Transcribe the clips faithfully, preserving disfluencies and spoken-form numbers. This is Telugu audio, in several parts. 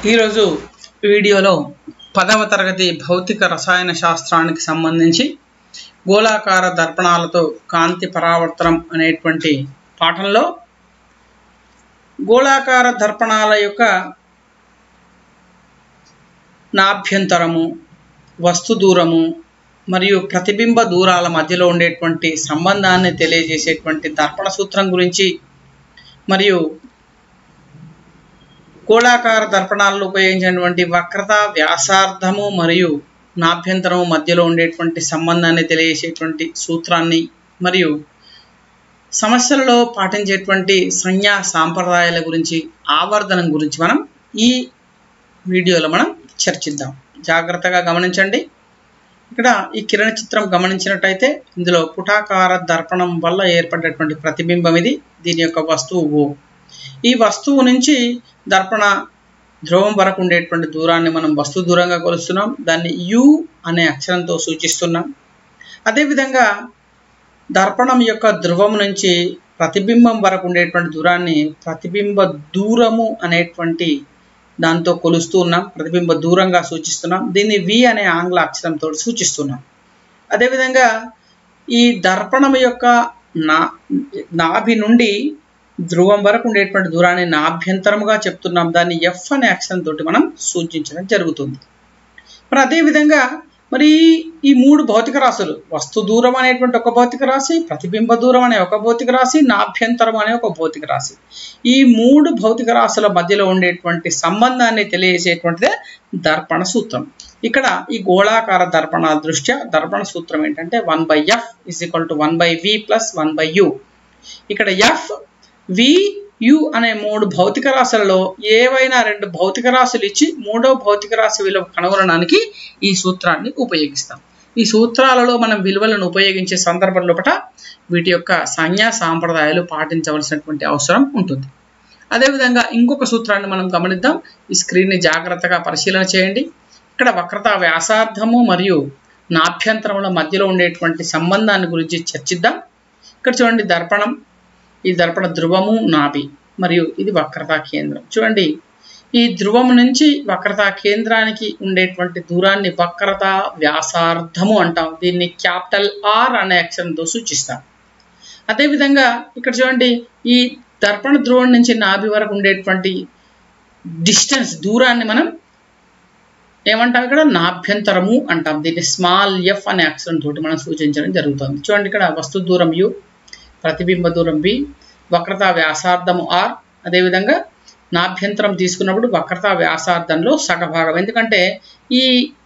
ఈరోజు వీడియోలో పదవ తరగతి భౌతిక రసాయన శాస్త్రానికి సంబంధించి గోళాకార దర్పణాలతో కాంతి పరావర్తనం అనేటువంటి పాఠంలో గోళాకార దర్పణాల యొక్క నాభ్యంతరము, వస్తు దూరము మరియు ప్రతిబింబ దూరాల మధ్యలో ఉండేటువంటి సంబంధాన్ని తెలియజేసేటువంటి దర్పణ సూత్రం గురించి మరియు గోళాకార దర్పణాలలో ఉపయోగించినటువంటి వక్రత, వ్యాసార్థము మరియు నాభ్యంతరము మధ్యలో ఉండేటువంటి సంబంధాన్ని తెలియజేసేటువంటి సూత్రాన్ని మరియు సమస్యలలో పాటించేటువంటి సంజ్ఞా సాంప్రదాయాల గురించి, ఆవర్ధనం గురించి మనం ఈ వీడియోలో మనం చర్చిద్దాం. జాగ్రత్తగా గమనించండి. ఇక్కడ ఈ కిరణ చిత్రం గమనించినట్టయితే ఇందులో పుటాకార దర్పణం వల్ల ఏర్పడేటువంటి ప్రతిబింబం ఇది. దీని యొక్క వస్తువు ఓ. ఈ వస్తువు నుంచి దర్పణ ధ్రువం వరకు ఉండేటువంటి దూరాన్ని మనం వస్తు దూరంగా కొలుస్తున్నాం. దాన్ని యు అనే అక్షరంతో సూచిస్తున్నాం. అదేవిధంగా దర్పణం యొక్క ధ్రువం నుంచి ప్రతిబింబం వరకు ఉండేటువంటి దూరాన్ని ప్రతిబింబ దూరము అనేటువంటి దాంతో కొలుస్తూ ఉన్నాం. ప్రతిబింబ దూరంగా సూచిస్తున్నాం. దీన్ని వి అనే ఆంగ్ల అక్షరంతో సూచిస్తున్నాం. అదేవిధంగా ఈ దర్పణం యొక్క నా నాభి నుండి ధ్రువం వరకు ఉండేటువంటి దూరాన్ని నాభ్యంతరముగా చెప్తున్నాం. దాన్ని ఎఫ్ అనే అక్షరంతో మనం సూచించడం జరుగుతుంది. మరి అదేవిధంగా మరి ఈ మూడు భౌతిక రాశులు, వస్తు దూరం అనేటువంటి ఒక భౌతిక రాశి, ప్రతిబింబ దూరం అనే ఒక భౌతిక రాశి, నాభ్యంతరం అనే ఒక భౌతిక రాశి, ఈ మూడు భౌతిక రాశుల మధ్యలో ఉండేటువంటి సంబంధాన్ని తెలియజేసేటువంటిదే దర్పణ సూత్రం. ఇక్కడ ఈ గోళాకార దర్పణాల దృష్ట్యా దర్పణ సూత్రం ఏంటంటే one by f is equal to one by v plus one by u. ఇక్కడ ఎఫ్, వి, యు అనే మూడు భౌతిక రాశులలో ఏవైనా రెండు భౌతిక రాశులు ఇచ్చి మూడో భౌతిక రాశి విలువ కనుగొనడానికి ఈ సూత్రాన్ని ఉపయోగిస్తాం. ఈ సూత్రాలలో మనం విలువలను ఉపయోగించే సందర్భం లోపల వీటి యొక్క సంజ్ఞా సాంప్రదాయాలు పాటించవలసినటువంటి అవసరం ఉంటుంది. అదేవిధంగా ఇంకొక సూత్రాన్ని మనం గమనిద్దాం. ఈ స్క్రీన్ని జాగ్రత్తగా పరిశీలన చేయండి. ఇక్కడ వక్రత, వ్యాసార్థము మరియు నాభ్యంతరముల మధ్యలో ఉండేటువంటి సంబంధాన్ని గురించి చర్చిద్దాం. ఇక్కడ చూడండి, దర్పణం, ఈ దర్పణ ధ్రువము, నాభి మరియు ఇది వక్రతా కేంద్రం. చూడండి, ఈ ధ్రువం నుంచి వక్రతా కేంద్రానికి ఉండేటువంటి దూరాన్ని వక్రత వ్యాసార్థము అంటాం. దీన్ని క్యాపిటల్ ఆర్ అనే అక్షరంతో సూచిస్తాం. అదేవిధంగా ఇక్కడ చూడండి, ఈ దర్పణ ధ్రువం నుంచి నాభి వరకు ఉండేటువంటి డిస్టెన్స్, దూరాన్ని మనం ఏమంటాం? ఇక్కడ నాభ్యంతరము అంటాం. దీన్ని స్మాల్ ఎఫ్ అనే అక్షరంతో మనం సూచించడం జరుగుతుంది. చూడండి, ఇక్కడ వస్తు దూరం యు, ప్రతిబింబ దూరం బి, వక్రత వ్యాసార్థము ఆర్. అదేవిధంగా నాభ్యంతరం తీసుకున్నప్పుడు వక్రత వ్యాసార్థంలో సగభాగం. ఎందుకంటే ఈ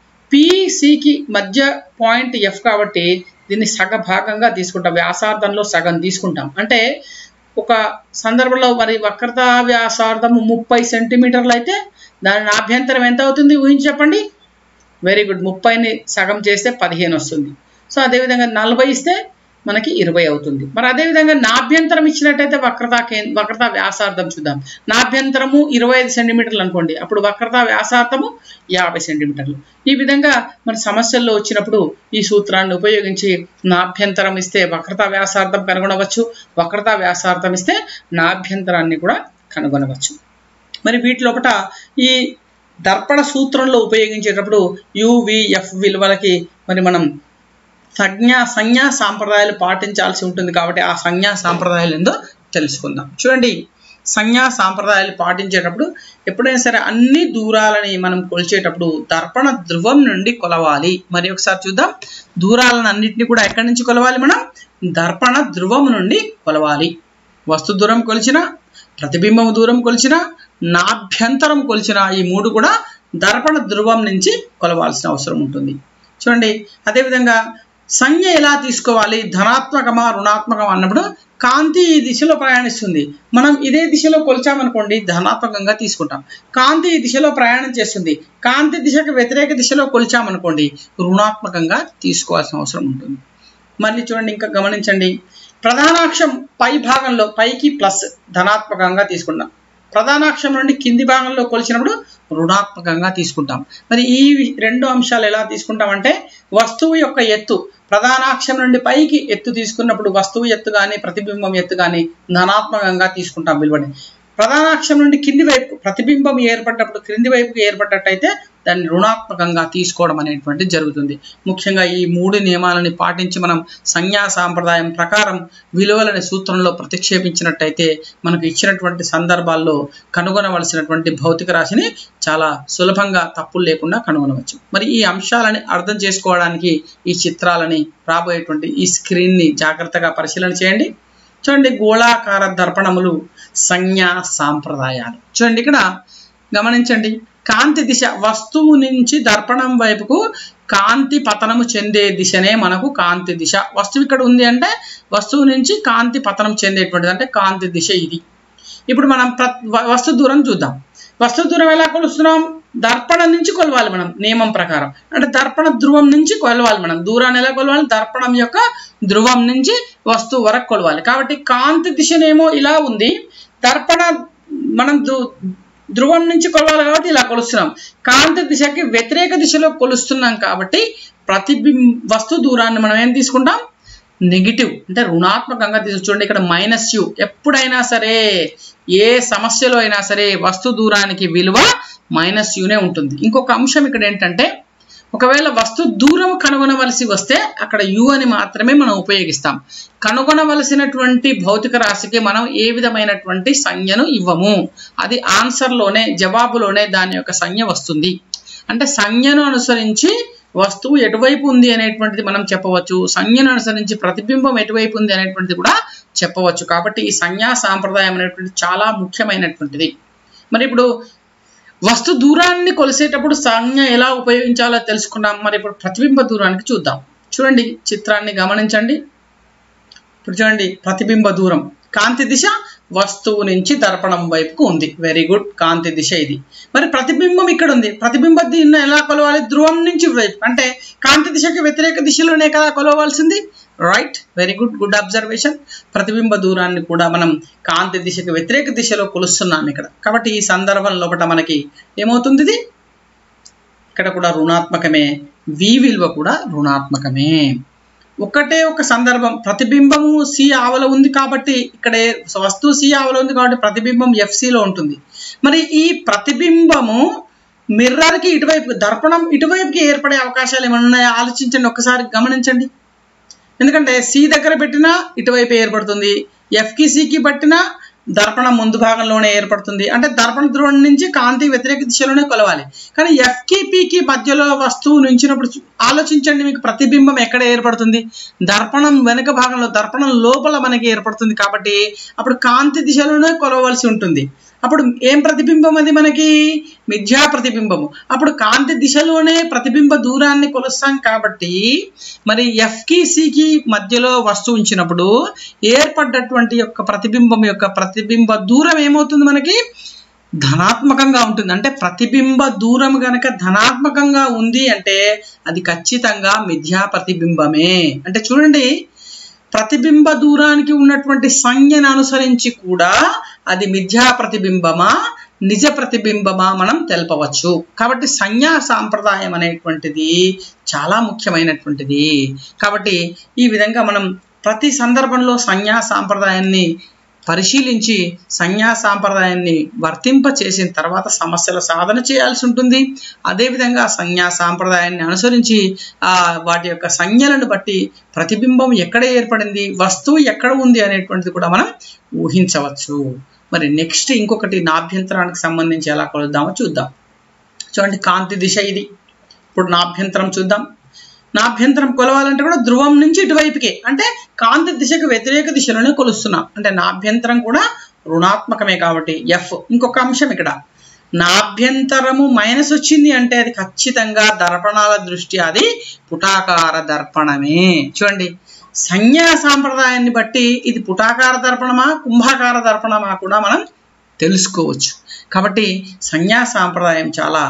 పిసికి మధ్య పాయింట్ ఎఫ్ కాబట్టి దీన్ని సగభాగంగా తీసుకుంటాం. వ్యాసార్థంలో సగం తీసుకుంటాం. అంటే ఒక సందర్భంలో మరి వక్రత వ్యాసార్థము ముప్పై సెంటీమీటర్లు అయితే దాని నాభ్యంతరం ఎంత అవుతుంది ఊహించి చెప్పండి. Very good. ముప్పైని సగం చేస్తే పదిహేను వస్తుంది. సో అదేవిధంగా నలభై ఇస్తే మనకి ఇరవై అవుతుంది. మరి అదేవిధంగా నాభ్యంతరం ఇచ్చినట్టయితే వక్రత వక్రత వ్యాసార్థం చూద్దాం. నాభ్యంతరము ఇరవై ఐదు సెంటీమీటర్లు అనుకోండి, అప్పుడు వక్రత వ్యాసార్థము యాభై సెంటీమీటర్లు. ఈ విధంగా మన సమస్యల్లో వచ్చినప్పుడు ఈ సూత్రాన్ని ఉపయోగించి నాభ్యంతరం ఇస్తే వక్రత వ్యాసార్థం కనుగొనవచ్చు, వక్రత వ్యాసార్థం ఇస్తే నాభ్యంతరాన్ని కూడా కనుగొనవచ్చు. మరి వీటి లోపల ఈ దర్పణ సూత్రంలో ఉపయోగించేటప్పుడు యువిఎఫ్ విలువలకి మరి మనం సంజ్ఞా సంజ్ఞా సాంప్రదాయాలు పాటించాల్సి ఉంటుంది. కాబట్టి ఆ సంజ్ఞా సాంప్రదాయాలు ఏందో తెలుసుకుందాం. చూడండి, సంజ్ఞా సాంప్రదాయాలు పాటించేటప్పుడు ఎప్పుడైనా సరే అన్ని దూరాలని మనం కొలిచేటప్పుడు దర్పణ ధ్రువం నుండి కొలవాలి. మరి ఒకసారి చూద్దాం. దూరాలను అన్నింటినీ కూడా ఎక్కడి నుంచి కొలవాలి? మనం దర్పణ ధ్రువం నుండి కొలవాలి. వస్తు దూరం కొలిచిన, ప్రతిబింబం దూరం కొలిచిన, నాభ్యంతరం కొలిచిన, ఈ మూడు కూడా దర్పణ ధ్రువం నుంచి కొలవాల్సిన అవసరం ఉంటుంది. చూడండి, అదేవిధంగా సంజ్ఞ ఎలా తీసుకోవాలి? ధనాత్మకమా రుణాత్మకమా అన్నప్పుడు కాంతి ఈ దిశలో ప్రయాణిస్తుంది. మనం ఇదే దిశలో కొలిచామనుకోండి, ధనాత్మకంగా తీసుకుంటాం. కాంతి ఈ దిశలో ప్రయాణం చేస్తుంది, కాంతి దిశకు వ్యతిరేక దిశలో కొలిచామనుకోండి, రుణాత్మకంగా తీసుకోవాల్సిన అవసరం ఉంటుంది. మళ్ళీ చూడండి, ఇంకా గమనించండి. ప్రధానాక్షం పై భాగంలో పైకి ప్లస్ ధనాత్మకంగా తీసుకుంటాం. ప్రధానాక్షం నుండి కింది భాగంలో కొలిచినప్పుడు రుణాత్మకంగా తీసుకుంటాం. మరి ఈ రెండు అంశాలు ఎలా తీసుకుంటామంటే వస్తువు యొక్క ఎత్తు, ప్రధానాక్షం నుండి పైకి ఎత్తు తీసుకున్నప్పుడు వస్తువు ఎత్తు కానీ ప్రతిబింబం ఎత్తు కానీ ధనాత్మకంగా తీసుకుంటాం విలువని. ప్రధాన అక్షం నుండి కింది వైపు ప్రతిబింబం ఏర్పడ్డప్పుడు క్రింది వైపుకి ఏర్పడ్డట్టయితే దాన్ని రుణాత్మకంగా తీసుకోవడం అనేటువంటిది జరుగుతుంది. ముఖ్యంగా ఈ మూడు నియమాలని పాటించి మనం సంజ్ఞా సాంప్రదాయం ప్రకారం విలువలని సూత్రంలో ప్రతిక్షేపించినట్టయితే మనకు ఇచ్చినటువంటి సందర్భాల్లో కనుగొనవలసినటువంటి భౌతిక రాశిని చాలా సులభంగా తప్పులు లేకుండా కనుగొనవచ్చు. మరి ఈ అంశాలని అర్థం చేసుకోవడానికి ఈ చిత్రాలని రాబోయేటువంటి ఈ స్క్రీన్ని జాగ్రత్తగా పరిశీలన చేయండి. చూడండి, గోళాకార దర్పణములు సంజ్ఞా సాంప్రదాయాలు. చూడండి, ఇక్కడ గమనించండి, కాంతి దిశ వస్తువు నుంచి దర్పణం వైపుకు కాంతి పతనము చెందే దిశనే మనకు కాంతి దిశ. వస్తువు ఇక్కడ ఉంది అంటే వస్తువు నుంచి కాంతి పతనం చెందేటువంటిది అంటే కాంతి దిశ ఇది. ఇప్పుడు మనం వస్తు దూరం చూద్దాం. వస్తు దూరం ఎలా కొలుస్తున్నాం? దర్పణం నుంచి కొలవాలి మనం నియమం ప్రకారం. అంటే దర్పణ ధ్రువం నుంచి కొలవాలి మనం. దూరాన్ని ఎలా కొలవాలి? దర్పణం యొక్క ధ్రువం నుంచి వస్తువు వరకు కొలవాలి. కాబట్టి కాంతి దిశనేమో ఇలా ఉంది, దర్పణ మనం ధ్రువం నుంచి కొలవాలి కాబట్టి ఇలా కొలుస్తున్నాం. కాంతి దిశకి వ్యతిరేక దిశలో కొలుస్తున్నాం కాబట్టి ప్రతిబింబ వస్తు దూరాన్ని మనం ఏం తీసుకుంటాం? నెగిటివ్ అంటే రుణాత్మకంగా తీసు. చూడండి, ఇక్కడ మైనస్ యు. ఎప్పుడైనా సరే ఏ సమస్యలో అయినా సరే వస్తు దూరానికి విలువ మైనస్ యునే ఉంటుంది. ఇంకొక అంశం ఇక్కడ ఏంటంటే, ఒకవేళ వస్తు దూరం కనుగొనవలసి వస్తే అక్కడ యు అని మాత్రమే మనం ఉపయోగిస్తాం. కనుగొనవలసినటువంటి భౌతిక రాశికి మనం ఏ విధమైనటువంటి సంజ్ఞను ఇవ్వము. అది ఆన్సర్లోనే, జవాబులోనే దాని యొక్క సంజ్ఞ వస్తుంది. అంటే సంజ్ఞను అనుసరించి వస్తువు ఎటువైపు ఉంది అనేటువంటిది మనం చెప్పవచ్చు. సంజ్ఞను అనుసరించి ప్రతిబింబం ఎటువైపు ఉంది అనేటువంటిది కూడా చెప్పవచ్చు. కాబట్టి ఈ సంజ్ఞా సాంప్రదాయం అనేటువంటిది చాలా ముఖ్యమైనటువంటిది. మరి ఇప్పుడు వస్తు దూరాన్ని కొలిసేటప్పుడు సంజ్ఞ ఎలా ఉపయోగించాలో తెలుసుకున్నాం. మరి ఇప్పుడు ప్రతిబింబ దూరానికి చూద్దాం. చూడండి, చిత్రాన్ని గమనించండి. ఇప్పుడు చూడండి, ప్రతిబింబ దూరం కాంతి దిశ వస్తువు నుంచి దర్పణం వైపుకు ఉంది. వెరీ గుడ్, కాంతి దిశ ఇది. మరి ప్రతిబింబం ఇక్కడ ఉంది. ప్రతిబింబ దీన్ని ఎలా కొలవాలి? ధ్రువం నుంచి వైపు అంటే కాంతి దిశకి వ్యతిరేక దిశలోనే కదా కొలవాల్సింది. Right, very good, good observation. ప్రతిబింబ దూరాన్ని కూడా మనం కాంతి దిశకి వ్యతిరేక దిశలో కొలుస్తున్నాం ఇక్కడ. కాబట్టి ఈ సందర్భం లోపల మనకి ఏమవుతుంది? ఇది ఇక్కడ కూడా రుణాత్మకమే, వి విలువ కూడా రుణాత్మకమే. ఒకటే ఒక సందర్భం, ప్రతిబింబము సి ఆవల ఉంది కాబట్టి ఇక్కడ వస్తువు సి ఆవల ఉంది కాబట్టి ప్రతిబింబం ఎఫ్సిలో ఉంటుంది. మరి ఈ ప్రతిబింబము మిర్రర్కి ఇటువైపు, దర్పణం ఇటువైపుకి ఏర్పడే అవకాశాలు ఏమైనా ఉన్నాయో ఆలోచించండి, ఒక్కసారి గమనించండి. ఎందుకంటే సి దగ్గర పెట్టినా ఇటువైపు ఏర్పడుతుంది, ఎఫ్కి సికి పట్టినా దర్పణం ముందు భాగంలోనే ఏర్పడుతుంది. అంటే దర్పణ ధ్రువం నుంచి కాంతి వ్యతిరేక దిశలోనే కొలవాలి. కానీ ఎఫ్కి పికి మధ్యలో వస్తువు నుంచినప్పుడు ఆలోచించండి, మీకు ప్రతిబింబం ఎక్కడ ఏర్పడుతుంది? దర్పణం వెనుక భాగంలో, దర్పణం లోపల మనకి ఏర్పడుతుంది. కాబట్టి అప్పుడు కాంతి దిశలోనే కొలవలసి ఉంటుంది. అప్పుడు ఏం ప్రతిబింబం? అది మనకి మిథ్యా ప్రతిబింబము. అప్పుడు కాంతి దిశలోనే ప్రతిబింబ దూరాన్ని కొలుస్తాం కాబట్టి మరి ఎఫ్కి సికి మధ్యలో వస్తువు ఉంచినప్పుడు ఏర్పడ్డటువంటి యొక్క ప్రతిబింబం యొక్క ప్రతిబింబ దూరం ఏమవుతుంది? మనకి ధనాత్మకంగా ఉంటుంది. అంటే ప్రతిబింబ దూరం గనక ధనాత్మకంగా ఉంది అంటే అది ఖచ్చితంగా మిథ్యా ప్రతిబింబమే. అంటే చూడండి, ప్రతిబింబ దూరానికి ఉన్నటువంటి సంజ్ఞను అనుసరించి కూడా అది మిథ్యా ప్రతిబింబమా నిజ ప్రతిబింబమా మనం తెలపవచ్చు. కాబట్టి సంజ్ఞా సాంప్రదాయం అనేటువంటిది చాలా ముఖ్యమైనటువంటిది. కాబట్టి ఈ విధంగా మనం ప్రతి సందర్భంలో సంజ్ఞా సాంప్రదాయాన్ని పరిశీలించి సంజ్ఞా సాంప్రదాయాన్ని వర్తింప చేసిన తర్వాత సమస్యల సాధన చేయాల్సి ఉంటుంది. అదేవిధంగా సంజ్ఞా సాంప్రదాయాన్ని అనుసరించి ఆ వాటి యొక్క సంజ్ఞలను బట్టి ప్రతిబింబం ఎక్కడ ఏర్పడింది, వస్తువు ఎక్కడ ఉంది అనేటువంటిది కూడా మనం ఊహించవచ్చు. మరి నెక్స్ట్ ఇంకొకటి నాభ్యంతరానికి సంబంధించి ఎలా కొలుద్దామో చూద్దాం. చూడండి, కాంతి దిశ ఇది. ఇప్పుడు నాభ్యంతరం చూద్దాం. నాభ్యంతరం కొలవాలంటే కూడా ధ్రువం నుంచి ఇటువైపుకే, అంటే కాంతి దిశకు వ్యతిరేక దిశలోనే కొలుస్తున్నాం. అంటే నాభ్యంతరం కూడా రుణాత్మకమే కాబట్టి ఎఫ్. ఇంకొక అంశం, ఇక్కడ నాభ్యంతరము మైనస్ వచ్చింది అంటే అది ఖచ్చితంగా దర్పణాల దృష్ట్యా అది పుటాకార దర్పణమే. చూడండి, సంజ్ఞా సాంప్రదాయాన్ని బట్టి ఇది పుటాకార దర్పణమా కుంభాకార దర్పణమా కూడా మనం తెలుసుకోవచ్చు. కాబట్టి సంజ్ఞా సాంప్రదాయం చాలా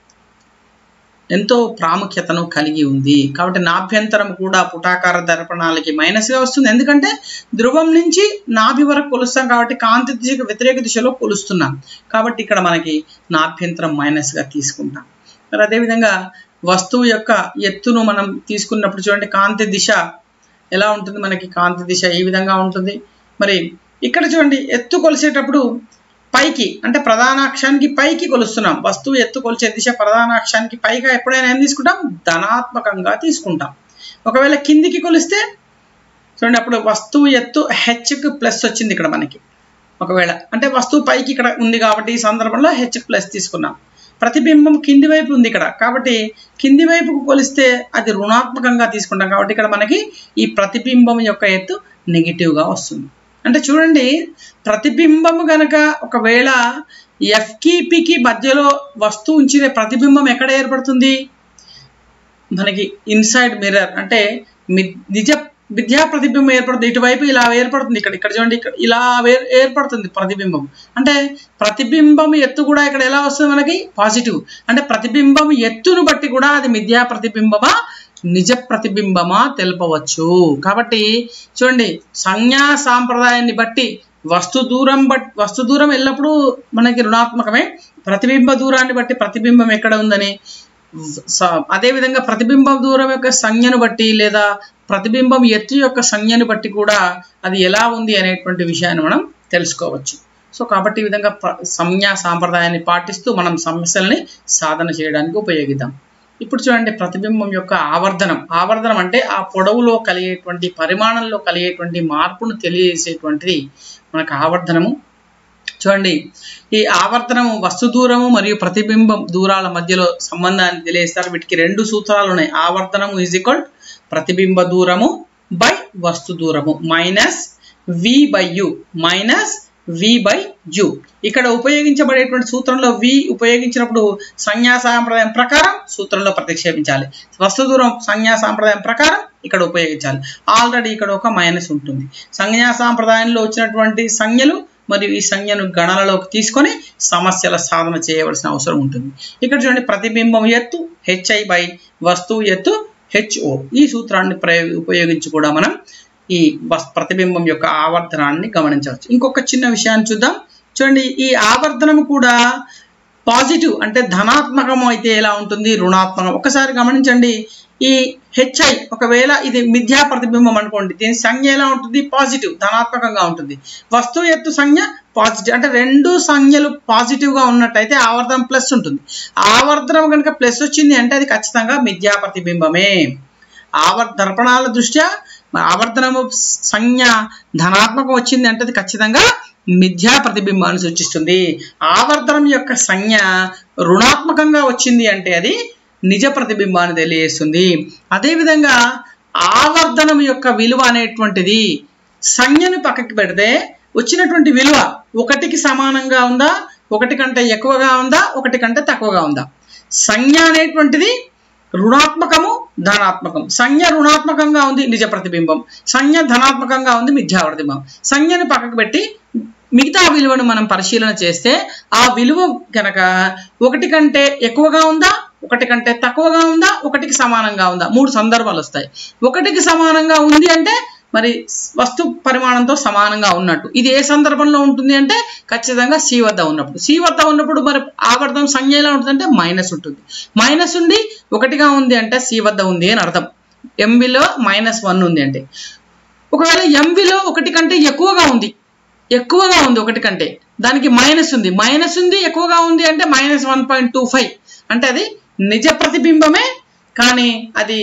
ఎంతో ప్రాముఖ్యతను కలిగి ఉంది. కాబట్టి నాభ్యంతరం కూడా పుటాకార దర్పణాలకి మైనస్గా వస్తుంది. ఎందుకంటే ధ్రువం నుంచి నాభి వరకు కొలుస్తాం కాబట్టి కాంతి దిశకు వ్యతిరేక దిశలో కొలుస్తున్నాం. కాబట్టి ఇక్కడ మనకి నాభ్యంతరం మైనస్గా తీసుకుంటాం. మరి అదేవిధంగా వస్తువు యొక్క ఎత్తును మనం తీసుకున్నప్పుడు చూడండి, కాంతి దిశ ఎలా ఉంటుంది? మనకి కాంతి దిశ ఈ విధంగా ఉంటుంది. మరి ఇక్కడ చూడండి, ఎత్తు కొలిసేటప్పుడు పైకి అంటే ప్రధాన అక్షానికి పైకి కొలుస్తున్నాం. వస్తువు ఎత్తు కొలిచే దిశ ప్రధాన అక్షానికి పైగా ఎప్పుడైనా ఏం తీసుకుంటాం, ధనాత్మకంగా తీసుకుంటాం. ఒకవేళ కిందికి కొలిస్తే చూడండి, అప్పుడు వస్తువు ఎత్తు హెచ్కి ప్లస్ వచ్చింది ఇక్కడ మనకి. ఒకవేళ అంటే వస్తువు పైకి ఇక్కడ ఉంది కాబట్టి ఈ సందర్భంలో హెచ్కి ప్లస్ తీసుకున్నాం. ప్రతిబింబం కింది వైపు ఉంది ఇక్కడ కాబట్టి కింది వైపుకు కొలిస్తే అది రుణాత్మకంగా తీసుకుంటాం కాబట్టి ఇక్కడ మనకి ఈ ప్రతిబింబం యొక్క ఎత్తు నెగిటివ్గా వస్తుంది. అంటే చూడండి, ప్రతిబింబం కనుక ఒకవేళ ఎఫ్కి పికి మధ్యలో వస్తువు ఉంచిన ప్రతిబింబం ఎక్కడ ఏర్పడుతుంది, మనకి ఇన్సైడ్ మిర్రర్ అంటే నిజ విద్యా ప్రతిబింబం ఏర్పడుతుంది. ఇటువైపు ఇలా ఏర్పడుతుంది, ఇక్కడ ఇక్కడ చూడండి, ఇక్కడ ఇలా ఏర్పడుతుంది ప్రతిబింబం. అంటే ప్రతిబింబం ఎత్తు కూడా ఇక్కడ ఎలా వస్తుంది మనకి, పాజిటివ్. అంటే ప్రతిబింబం ఎత్తును బట్టి కూడా అది మిథ్యా ప్రతిబింబమా నిజ ప్రతిబింబమా తెలుపవచ్చు. కాబట్టి చూడండి, సంజ్ఞా సాంప్రదాయాన్ని బట్టి వస్తు దూరం బట్టి వస్తు దూరం ఎల్లప్పుడూ మనకి రుణాత్మకమే. ప్రతిబింబ దూరాన్ని బట్టి ప్రతిబింబం ఎక్కడ ఉందని, అదేవిధంగా ప్రతిబింబం దూరం యొక్క సంజ్ఞను బట్టి లేదా ప్రతిబింబం ఎత్తు యొక్క సంజ్ఞను బట్టి కూడా అది ఎలా ఉంది అనేటువంటి విషయాన్ని మనం తెలుసుకోవచ్చు. సో కాబట్టి ఈ విధంగా సంజ్ఞా సాంప్రదాయాన్ని పాటిస్తూ మనం సమస్యల్ని సాధన చేయడానికి ఉపయోగిద్దాం. ఇప్పుడు చూడండి, ప్రతిబింబం యొక్క ఆవర్ధనం. ఆవర్ధనం అంటే ఆ పొడవులో కలిగేటువంటి పరిమాణంలో కలిగేటువంటి మార్పును తెలియజేసేటువంటిది మనకు ఆవర్ధనము. చూడండి, ఈ ఆవర్తనము వస్తు దూరము మరియు ప్రతిబింబం దూరాల మధ్యలో సంబంధాన్ని తెలియజేస్తారు. వీటికి రెండు సూత్రాలు ఉన్నాయి. ఆవర్తనము ఈజ్ ఈక్వల్ ప్రతిబింబ దూరము బై వస్తు దూరము minus v by u minus v by u. ఇక్కడ ఉపయోగించబడేటువంటి సూత్రంలో వి ఉపయోగించినప్పుడు సంజ్ఞా సాంప్రదాయం ప్రకారం సూత్రంలో ప్రతిక్షేపించాలి. వస్తు దూరం సంజ్ఞా సాంప్రదాయం ప్రకారం ఇక్కడ ఉపయోగించాలి. ఆల్రెడీ ఇక్కడ ఒక మైనస్ ఉంటుంది. సంజ్ఞా సాంప్రదాయంలో వచ్చినటువంటి సంజ్ఞలు మరియు ఈ సంజ్ఞను గణనలోకి తీసుకొని సమస్యల సాధన చేయవలసిన అవసరం ఉంటుంది. ఇక్కడ చూడండి, ప్రతిబింబం ఎత్తు హెచ్ఐ బై వస్తువు ఎత్తు హెచ్ఓ. ఈ సూత్రాన్ని ఉపయోగించి కూడా మనం ఈ ప్రతిబింబం యొక్క ఆవర్ధనాన్ని గమనించవచ్చు. ఇంకొక చిన్న విషయాన్ని చూద్దాం. చూడండి, ఈ ఆవర్ధనం కూడా పాజిటివ్ అంటే ధనాత్మకం అయితే ఎలా ఉంటుంది, రుణాత్మకం. ఒకసారి గమనించండి, ఈ హెచ్ఐ ఒకవేళ ఇది మిథ్యా ప్రతిబింబం అనుకోండి, దీని సంజ్ఞ ఎలా ఉంటుంది, పాజిటివ్ ధనాత్మకంగా ఉంటుంది. వస్తువు ఎత్తు సంజ్ఞ పాజిటివ్ అంటే రెండు సంజ్ఞలు పాజిటివ్గా ఉన్నట్టయితే ఆవర్ధనం ప్లస్ ఉంటుంది. ఆవర్ధనం కనుక ప్లస్ వచ్చింది అంటే అది ఖచ్చితంగా మిథ్యా ప్రతిబింబమే. ఆవర్ దర్పణాల దృష్ట్యా ఆవర్ధనము సంజ్ఞ ధనాత్మకం వచ్చింది అంటే అది ఖచ్చితంగా మిథ్యా ప్రతిబింబాన్ని సూచిస్తుంది. ఆవర్ధనం యొక్క సంజ్ఞ రుణాత్మకంగా వచ్చింది అంటే అది నిజ ప్రతిబింబాన్ని తెలియజేస్తుంది. అదేవిధంగా ఆవర్ధనం యొక్క విలువ అనేటువంటిది సంజ్ఞను పక్కకి పెడితే వచ్చినటువంటి విలువ ఒకటికి సమానంగా ఉందా, ఒకటి కంటే ఎక్కువగా ఉందా, ఒకటి కంటే తక్కువగా ఉందా. సంజ్ఞ అనేటువంటిది రుణాత్మకము ధనాత్మకం. సంజ్ఞ రుణాత్మకంగా ఉంది నిజ ప్రతిబింబం, సంజ్ఞ ధనాత్మకంగా ఉంది మిథ్యా ప్రతిబింబం. సంజ్ఞను పక్కకు పెట్టి మిగతా విలువను మనం పరిశీలన చేస్తే ఆ విలువ కనుక ఒకటి కంటే ఎక్కువగా ఉందా, ఒకటి కంటే తక్కువగా ఉందా, ఒకటికి సమానంగా ఉందా, మూడు సందర్భాలు వస్తాయి. ఒకటికి సమానంగా ఉంది అంటే మరి వస్తు పరిమాణంతో సమానంగా ఉన్నట్టు. ఇది ఏ సందర్భంలో ఉంటుంది అంటే ఖచ్చితంగా సి వద్ద ఉన్నప్పుడు. సి వద్ద ఉన్నప్పుడు మరి ఆవర్ధనం సంజ్ఞ ఎలా ఉంటుంది అంటే మైనస్ ఉంటుంది. మైనస్ ఉండి ఒకటిగా ఉంది అంటే సి వద్ద ఉంది అని అర్థం. ఎంవిలో మైనస్ వన్ ఉంది అంటే, ఒకవేళ ఎంవిలో ఒకటి కంటే ఎక్కువగా ఉంది ఎక్కువగా ఉంది ఒకటి కంటే, దానికి మైనస్ ఉంది. మైనస్ ఉంది ఎక్కువగా ఉంది అంటే minus one point two five అంటే అది నిజ ప్రతిబింబమే, కానీ అది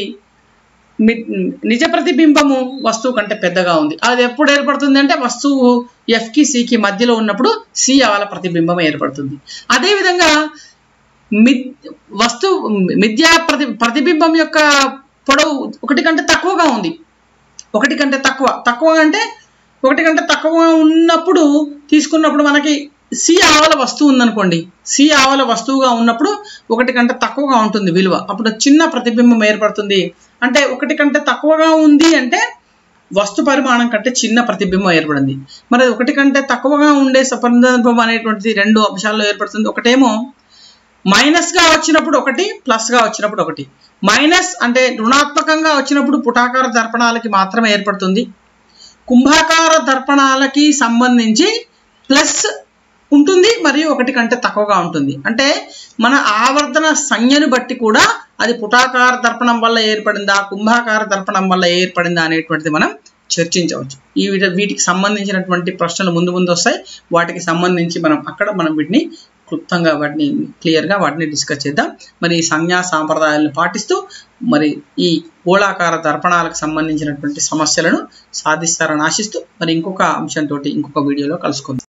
నిజ ప్రతిబింబము వస్తువు కంటే పెద్దగా ఉంది. అది ఎప్పుడు ఏర్పడుతుంది అంటే వస్తువు ఎఫ్కి సికి మధ్యలో ఉన్నప్పుడు సి ఆవల ప్రతిబింబం ఏర్పడుతుంది. అదేవిధంగా మి వస్తువు మిథ్యా ప్రతి ప్రతిబింబం యొక్క పొడవు ఒకటి కంటే తక్కువగా ఉంది. ఒకటి కంటే తక్కువ తక్కువ అంటే ఒకటి కంటే తక్కువ ఉన్నప్పుడు తీసుకున్నప్పుడు మనకి సి ఆవల వస్తువు ఉందనుకోండి, సి ఆవల వస్తువుగా ఉన్నప్పుడు ఒకటి కంటే తక్కువగా ఉంటుంది విలువ. అప్పుడు చిన్న ప్రతిబింబం ఏర్పడుతుంది. అంటే ఒకటి కంటే తక్కువగా ఉంది అంటే వస్తు పరిమాణం కంటే చిన్న ప్రతిబింబం ఏర్పడింది. మరి ఒకటి కంటే తక్కువగా ఉండే సందర్భం అనేటువంటిది రెండు అంశాల్లో ఏర్పడుతుంది. ఒకటేమో మైనస్గా వచ్చినప్పుడు ఒకటి, ప్లస్గా వచ్చినప్పుడు ఒకటి. మైనస్ అంటే రుణాత్మకంగా వచ్చినప్పుడు పుటాకార దర్పణాలకి మాత్రమే ఏర్పడుతుంది. కుంభాకార దర్పణాలకి సంబంధించి ప్లస్ ఉంటుంది మరియు ఒకటి కంటే తక్కువగా ఉంటుంది. అంటే మన ఆవర్తన సంజ్ఞను బట్టి కూడా అది పుటాకార దర్పణం వల్ల ఏర్పడిందా, కుంభాకార దర్పణం వల్ల ఏర్పడిందా అనేటువంటిది మనం చర్చించవచ్చు. ఈ వీటికి సంబంధించినటువంటి ప్రశ్నలు ముందు ముందు వస్తాయి. వాటికి సంబంధించి మనం అక్కడ మనం వీటిని క్లుప్తంగా వాటిని క్లియర్గా వాటిని డిస్కస్ చేద్దాం. మరి ఈ సంజ్ఞా సాంప్రదాయాలను పాటిస్తూ మరి ఈ గోళాకార దర్పణాలకు సంబంధించినటువంటి సమస్యలను సాధిస్తారని ఆశిస్తూ మరి ఇంకొక అంశంతో ఇంకొక వీడియోలో కలుసుకుందాం.